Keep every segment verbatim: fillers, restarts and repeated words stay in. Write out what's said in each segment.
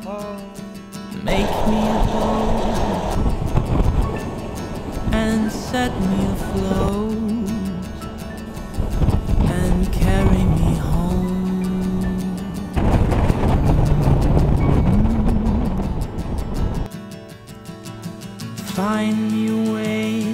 Make me a boat and set me afloat and carry me home. Find me a way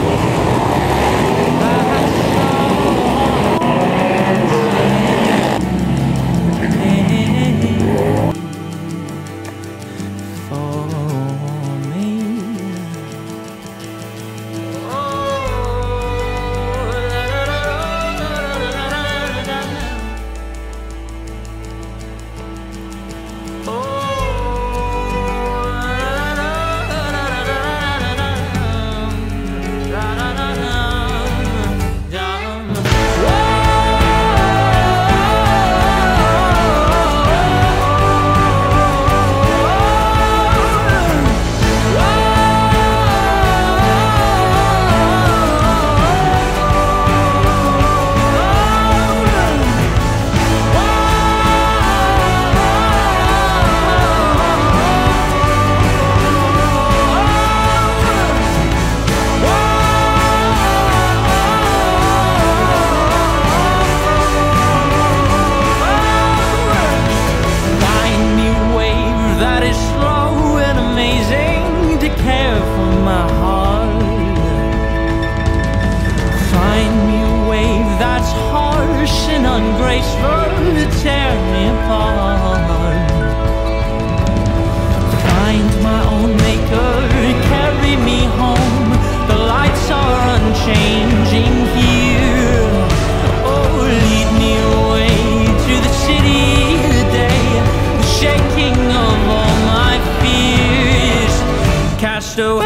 ungraceful to tear me apart. Find my own maker, carry me home. The lights are unchanging here. Oh, lead me away to the city today, the shaking of all my fears. Cast away.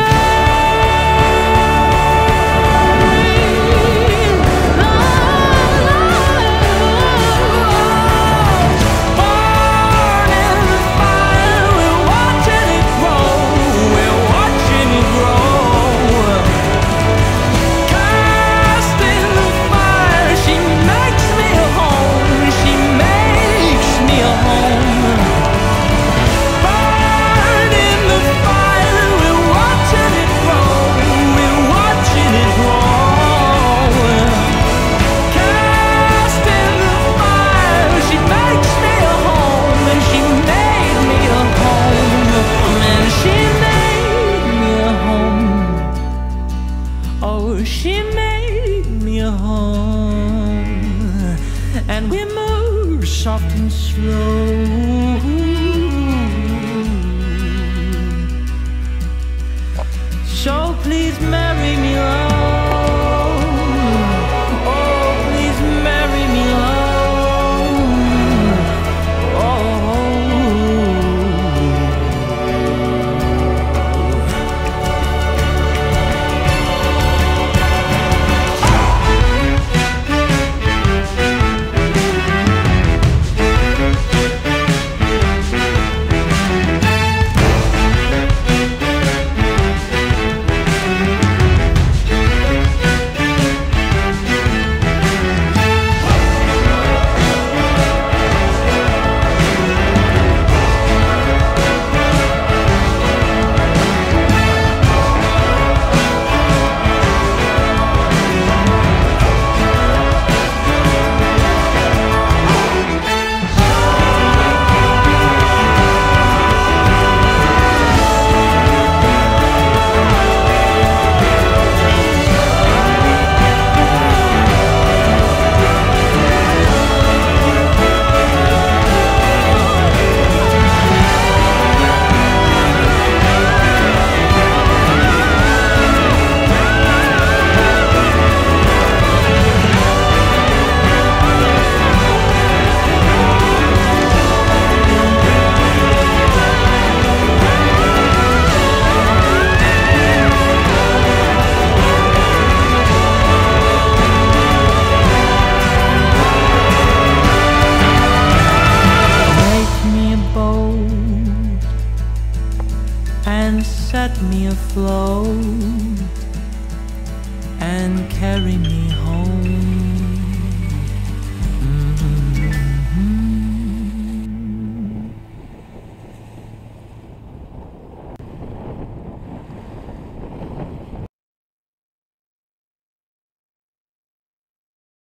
She made me a home, and we move soft and slow. So please marry me alone. Oh, please marry me alone. Oh. Set me afloat and carry me home.